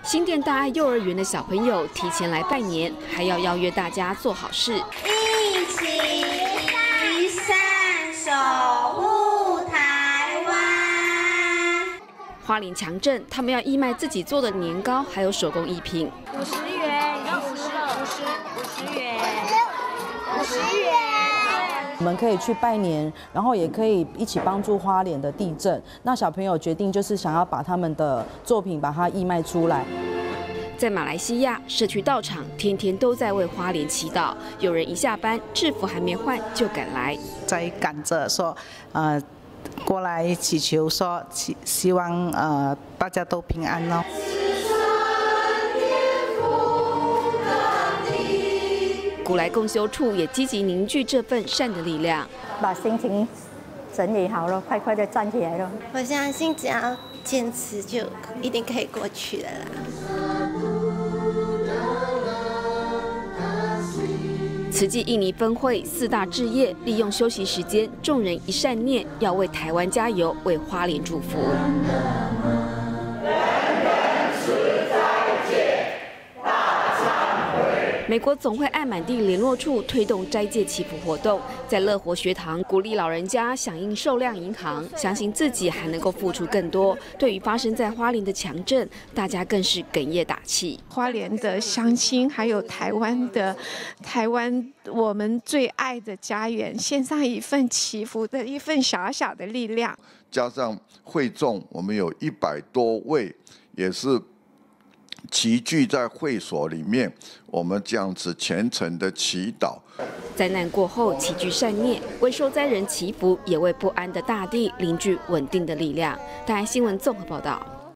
新店大爱幼儿园的小朋友提前来拜年，还要邀约大家做好事， 一起移山守护台湾。 花莲强震，他们要义卖自己做的年糕，还有手工艺品。 50元，你要50了，50元，50元。 我们可以去拜年，然后也可以一起帮助花莲的地震。那小朋友决定就是想要把他们的作品把它义卖出来。 在马来西亚，社区道场天天都在为花莲祈祷，有人一下班制服还没换就赶来， 在赶着说，过来祈求说希望大家都平安哦。 古来共修处也积极凝聚这份善的力量， 把心情整理好了，快快的站起来了。 我相信只要坚持，就一定可以过去的啦。 慈济印尼分会4大志业，利用休息时间，众人一善念，要为台湾加油，为花莲祝福。美国总会爱满地联络处推动斋戒祈福活动，在乐活学堂鼓励老人家响应寿量银行，相信自己还能够付出更多。对于发生在花莲的强震，大家更是哽咽打气。 花莲的乡亲，还有台湾我们最爱的家园，献上一份祈福的一份小小的力量。 加上会众，我们有100多位，也是齐聚在会所里面，我们这样子虔诚的祈祷。 灾难过后齐聚善念，为受灾人祈福，也为不安的大地凝聚稳定的力量。大爱新闻综合报道。